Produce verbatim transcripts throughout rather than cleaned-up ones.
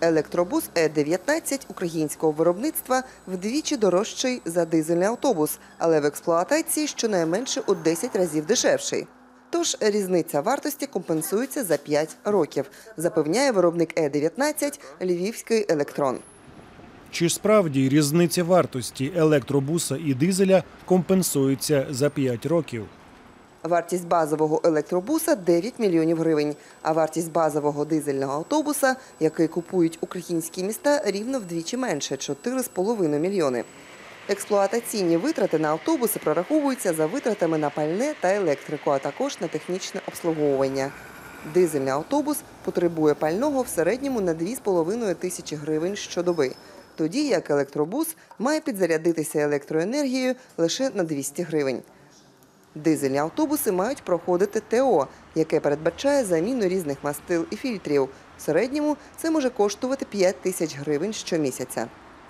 Електробус Е дев'ятнадцять українського виробництва вдвічі дорожчий за дизельний автобус, але в експлуатації щонайменше у десять разів дешевший. Тож різниця вартості компенсується за п'ять років, запевняє виробник Е дев'ятнадцять львівський електрон. Чи справді різниця вартості електробуса і дизеля компенсується за п'ять років? Вартість базового електробуса – дев'ять мільйонів гривень, а вартість базового дизельного автобуса, який купують українські міста, рівно вдвічі менше – чотири з половиною мільйони. Експлуатаційні витрати на автобуси прораховуються за витратами на пальне та електрику, а також на технічне обслуговування. Дизельний автобус потребує пального в середньому на дві з половиною тисячі гривень щодоби, тоді як електробус має підзарядитися електроенергією лише на двісті гривень. Дизельні автобуси мають проходити Те О, яке передбачає заміну різних мастил і фільтрів. В середньому це може коштувати п'ять тисяч гривень щомісяця.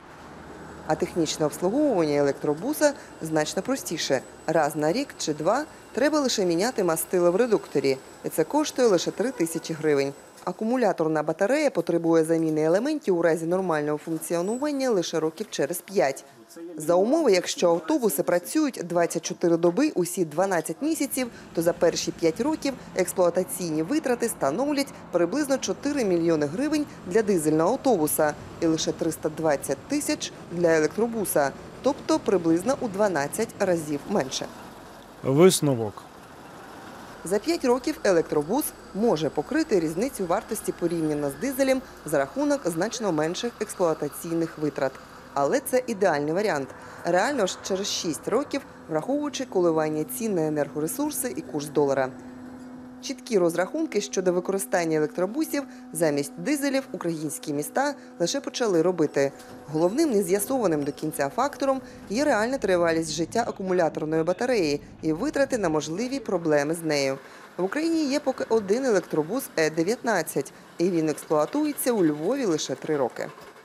А технічне обслуговування електробуса значно простіше. Раз на рік чи два треба лише міняти мастила в редукторі, і це коштує лише три тисячі гривень. Акумуляторна батарея потребує заміни елементів у разі нормального функціонування лише років через п'ять. За умови, якщо автобуси працюють двадцять чотири доби усі дванадцять місяців, то за перші п'ять років експлуатаційні витрати становлять приблизно чотири мільйони гривень для дизельного автобуса і лише триста двадцять тисяч для електробуса, тобто приблизно у дванадцять разів менше. Висновок. За п'ять років електробус може покрити різницю вартості порівняно з дизелем за рахунок значно менших експлуатаційних витрат. Але це ідеальний варіант. Реально ж через шість років, враховуючи коливання цін на енергоресурси і курс долара. Чіткі розрахунки щодо використання електробусів замість дизелів українські міста лише почали робити. Головним нез'ясованим до кінця фактором є реальна тривалість життя акумуляторної батареї і витрати на можливі проблеми з нею. В Україні є поки один електробус Е дев'ятнадцять, і він експлуатується у Львові лише три роки.